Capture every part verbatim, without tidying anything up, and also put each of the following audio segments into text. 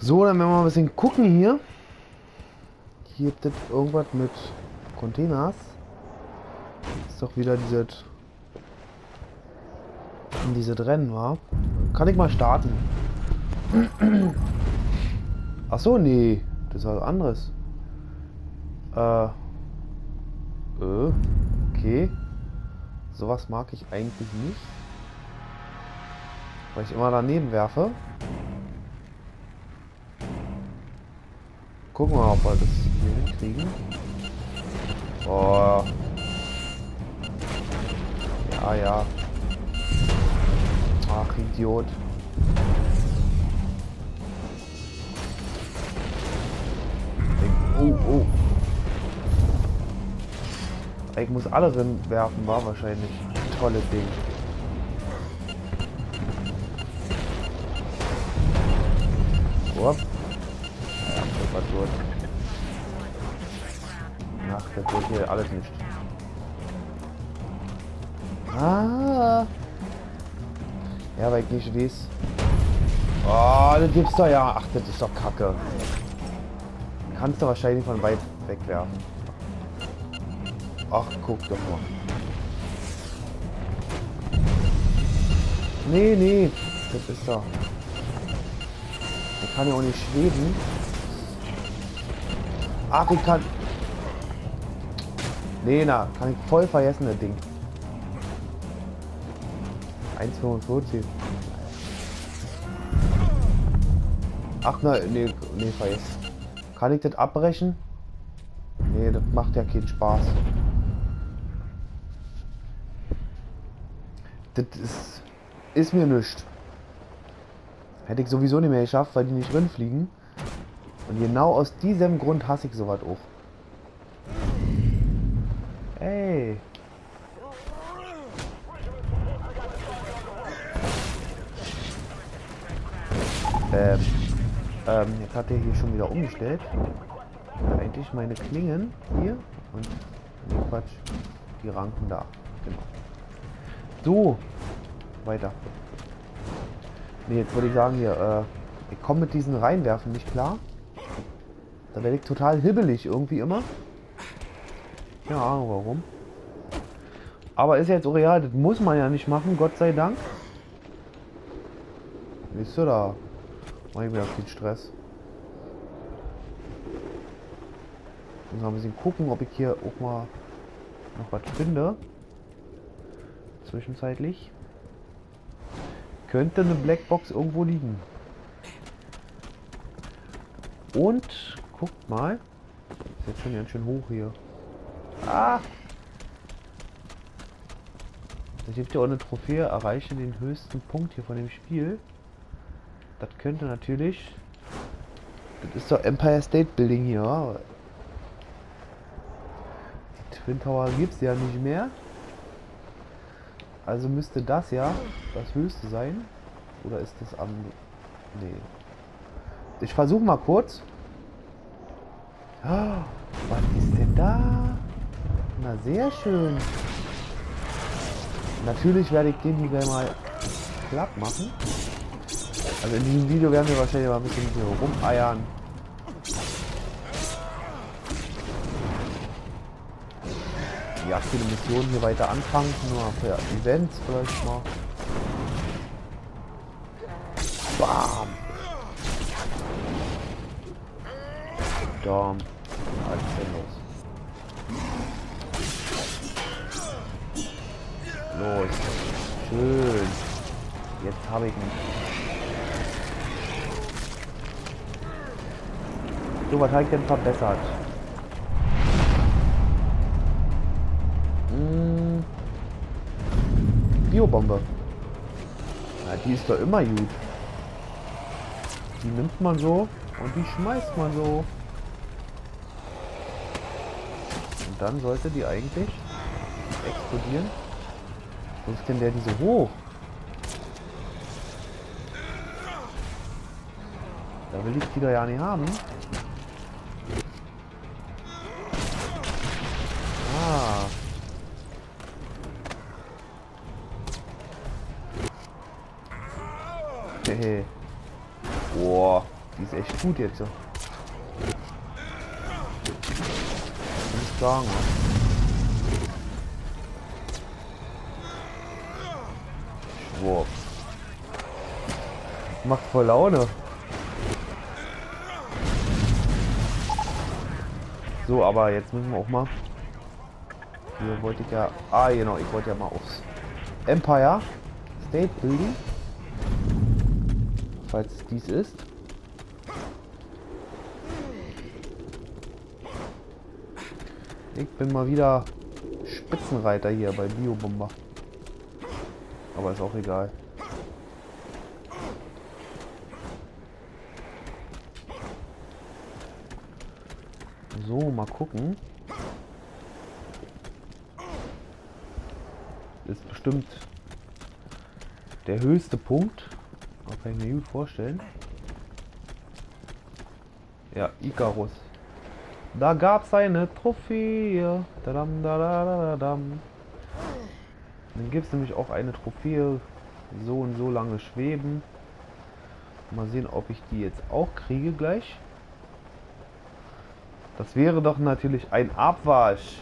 So, dann werden wir mal ein bisschen gucken hier. Hier gibt es irgendwas mit Containers. Ist doch wieder dieses diese Rennen, war. Kann ich mal starten? Ach so, nee, das ist was anderes. Äh, äh, okay. Sowas mag ich eigentlich nicht, weil ich immer daneben werfe. Gucken wir mal, ob wir das hier hinkriegen. Oh. Ja, ja. Ach, Idiot. Oh, oh. Ich muss alle drin werfen, war wahrscheinlich. Tolles Ding. Ups. Ja, das war gut. Ach, das wird hier alles nicht. Ah. Ja, weil ich nicht weiß. Oh, das gibt's doch ja. Ach, das ist doch Kacke. Kannst du wahrscheinlich von weit wegwerfen. Ach, guck doch mal. Nee, nee. Das ist doch. Ich kann ja auch nicht schweben. Ach, ich kann. Nee, na, kann ich voll vergessen, das Ding. eins Komma fünfundvierzig. Ach, na, nee, nee, vergessen. Kann ich das abbrechen? Nee, das macht ja keinen Spaß. Das ist, ist mir nichts. Hätte ich sowieso nicht mehr geschafft, weil die nicht drin fliegen. Und genau aus diesem Grund hasse ich sowas auch. Ey. Ähm, ähm, jetzt hat er hier schon wieder umgestellt. Eigentlich meine Klingen hier und nee, Quatsch, die Ranken da. Genau. So, weiter. Ne, jetzt würde ich sagen hier, äh, ich komme mit diesen Reinwerfen nicht klar. Da werde ich total hibbelig irgendwie immer. Keine Ahnung warum. Aber ist jetzt auch real, das muss man ja nicht machen, Gott sei Dank. Siehst du da? Mach ich mir viel Stress. Ich muss mal ein bisschen gucken, ob ich hier auch mal noch was finde. Zwischenzeitlich. Könnte eine Blackbox irgendwo liegen. Und guckt mal. Ist jetzt schon ganz schön hoch hier. Ah! Da gibt ja auch eine Trophäe. Erreiche den höchsten Punkt hier von dem Spiel. Das könnte natürlich. Das ist doch Empire State Building hier. Die Twin Tower gibt es ja nicht mehr. Also müsste das ja das höchste sein. Oder ist das am... Nee. Ich versuche mal kurz. Oh, was ist denn da? Na, sehr schön. Natürlich werde ich den hier mal platt machen. Also in diesem Video werden wir wahrscheinlich mal ein bisschen hier rumeiern. Ja, viele Missionen hier weiter anfangen, nur für Events vielleicht mal. Bam! Bam! Was ist denn los? Los! Schön! Jetzt habe ich ihn. So, was habe ich denn verbessert? Hm. Biobombe. Na, die ist doch immer gut. Die nimmt man so und die schmeißt man so. Und dann sollte die eigentlich explodieren. Wo ist denn der diese hoch? Da will ich die doch ja nicht haben. Ah. Hehe. Boah. Die ist echt gut jetzt. So. Muss ich sagen. Schwurf. Macht voll Laune. So, aber jetzt müssen wir auch mal. Hier wollte ich ja. Ah, genau, ich wollte ja mal aufs Empire State Building. Falls es dies ist. Ich bin mal wieder Spitzenreiter hier bei Biobomber. Aber ist auch egal. So, mal gucken. Ist bestimmt der höchste Punkt. Das kann ich mir gut vorstellen. Ja, Icarus. Da gab es eine Trophäe. Dadam, dadadadam. Dann gibt es nämlich auch eine Trophäe. So und so lange schweben. Mal sehen, ob ich die jetzt auch kriege gleich. Das wäre doch natürlich ein Abwasch.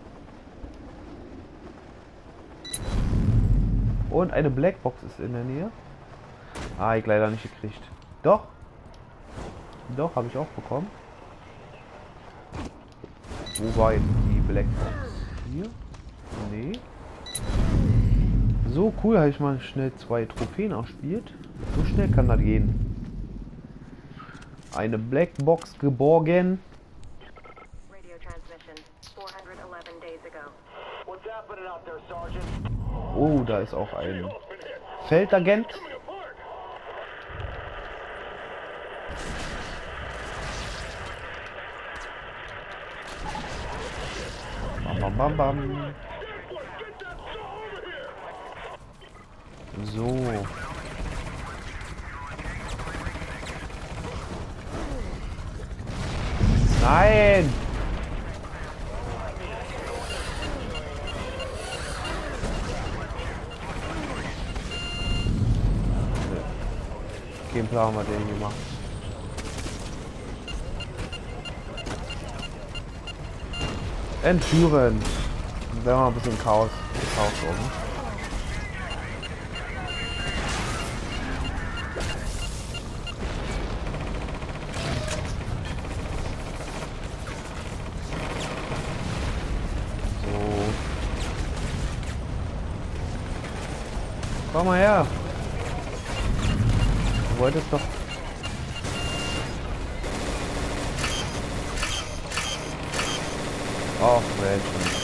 Und eine Blackbox ist in der Nähe. Ah, ich leider nicht gekriegt. Doch. Doch, habe ich auch bekommen. Wo war jetzt die Blackbox? Hier? Nee. So cool, habe ich mal schnell zwei Trophäen erspielt. So schnell kann das gehen. Eine Blackbox geborgen. Oh, da ist auch ein Feldagent. Bam, bam, bam, bam. So. Nein! Kein Plan, was der hier macht. Entführen. Dann werden wir ein bisschen Chaos, Chaos sorgen. So. Komm mal her. Du wolltest doch. Ach, Mensch.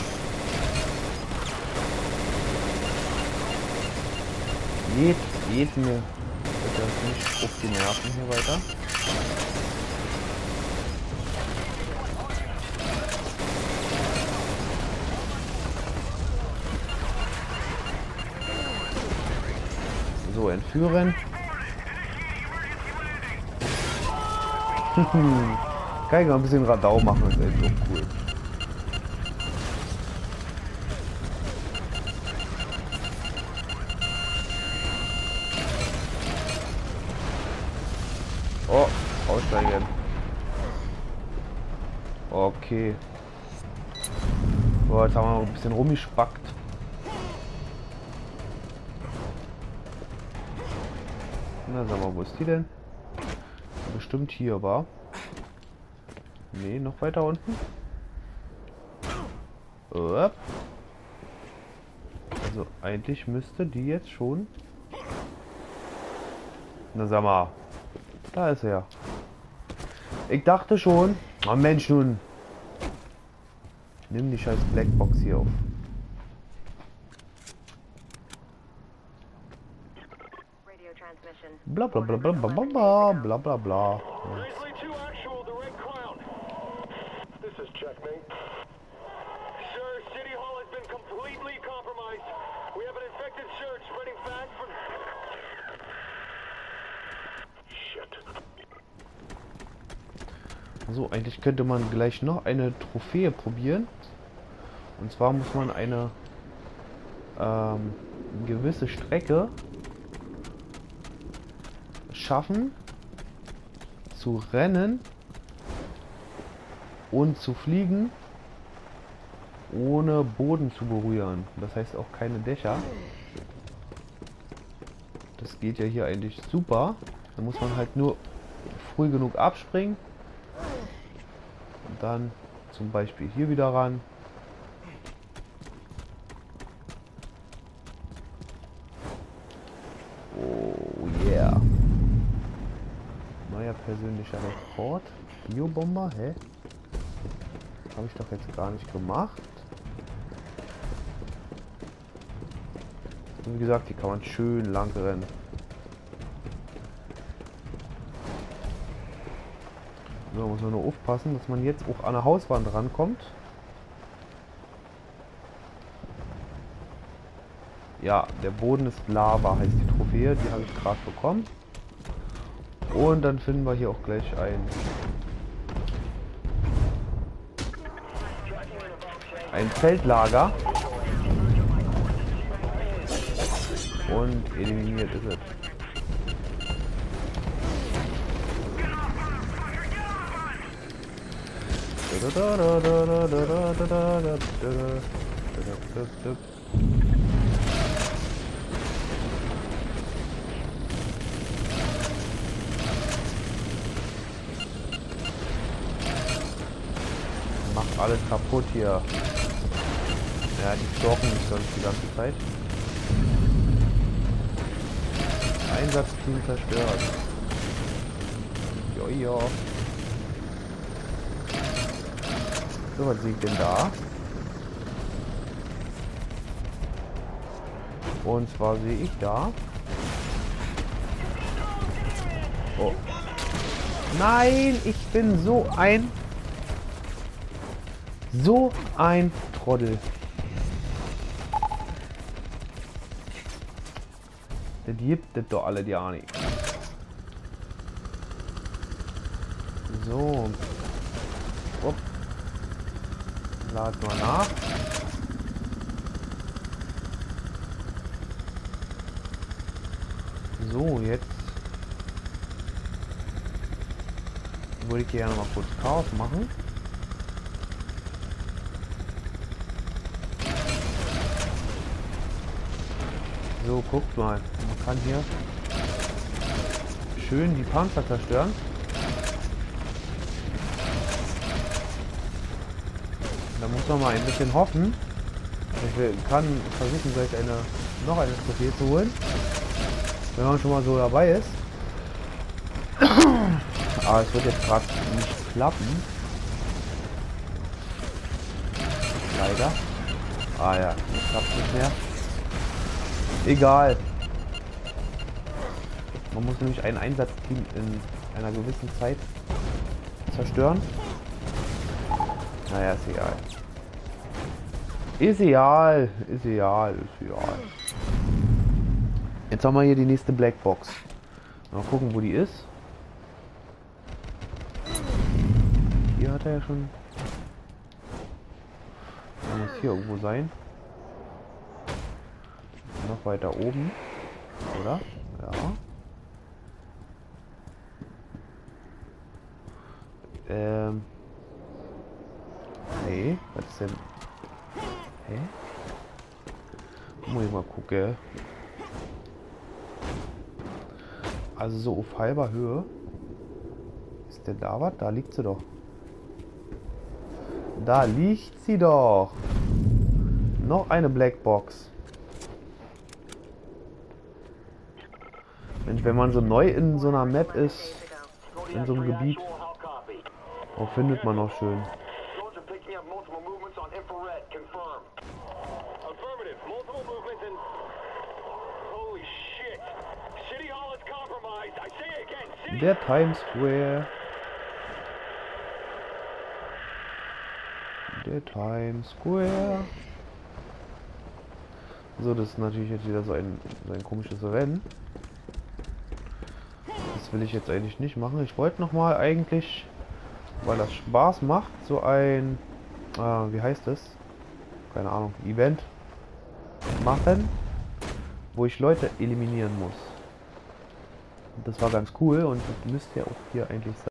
Geht, geht mir das nicht auf die Nerven hier weiter. So, entführen. Kann ich mal ein bisschen Radau machen, das ist echt auch cool. Oh, aussteigen. Okay. Boah, jetzt haben wir noch ein bisschen rumgespackt. Na, sag mal, wo ist die denn? Bestimmt hier war. Nee, noch weiter unten. Also eigentlich müsste die jetzt schon. Na sag mal. Da ist er. Ich dachte schon. Oh Mensch, nun. Nimm die scheiß Blackbox hier auf. Bla bla bla bla bla bla bla bla bla. So, eigentlich könnte man gleich noch eine Trophäe probieren. Und zwar muss man eine ähm, gewisse Strecke schaffen zu rennen und zu fliegen, ohne Boden zu berühren. Das heißt auch keine Dächer. Das geht ja hier eigentlich super. Da muss man halt nur früh genug abspringen. Und dann zum Beispiel hier wieder ran. Oh yeah. Neuer persönlicher Rekord. Biobomber, hä? Habe ich doch jetzt gar nicht gemacht. Und wie gesagt, hier kann man schön lang rennen. So, muss man nur aufpassen, dass man jetzt auch an der Hauswand rankommt. Ja, der Boden ist Lava, heißt die Trophäe. Die habe ich gerade bekommen. Und dann finden wir hier auch gleich ein... ein Feldlager. Und eliminiert ist es. Macht alles kaputt hier. Ja, die stalken mich sonst die ganze Zeit. Einsatzteam zerstört. Jojo. So, was liegt denn da? Und zwar sehe ich da. Oh. Nein, ich bin so ein... So ein Trottel. Das gibt es doch alle ja nicht. So. Upp. Lad mal nach. So, jetzt würde ich hier noch mal kurz Chaos machen. So, guckt mal. Man kann hier schön die Panzer zerstören. Da muss man mal ein bisschen hoffen. Ich kann versuchen, gleich eine, noch eine Trophäe zu holen. Wenn man schon mal so dabei ist. Aber es wird jetzt gerade nicht klappen. Leider. Ah ja, das klappt nicht mehr. Egal. Man muss nämlich ein Einsatzteam in einer gewissen Zeit zerstören. Naja, ist egal. Ist egal. Ist egal. Ist egal. Jetzt haben wir hier die nächste Blackbox. Mal gucken, wo die ist. Hier hat er ja schon... Da muss hier irgendwo sein. Noch weiter oben, oder? Ja. Ähm. Nee, was ist denn? Hä? Muss ich mal gucken. Also so auf halber Höhe. Ist denn da was? Da liegt sie doch. Da liegt sie doch. Noch eine Blackbox. Mensch, wenn man so neu in so einer Map ist, in so einem Gebiet, wo findet man auch schön. Der Times Square. Der Times Square. So, das ist natürlich jetzt wieder so ein, so ein komisches Rennen. Das will ich jetzt eigentlich nicht machen. Ich wollte noch mal eigentlich, weil das Spaß macht, so ein, äh, wie heißt das? Keine Ahnung, Event machen, wo ich Leute eliminieren muss. Das war ganz cool und das müsste ja auch hier eigentlich sein.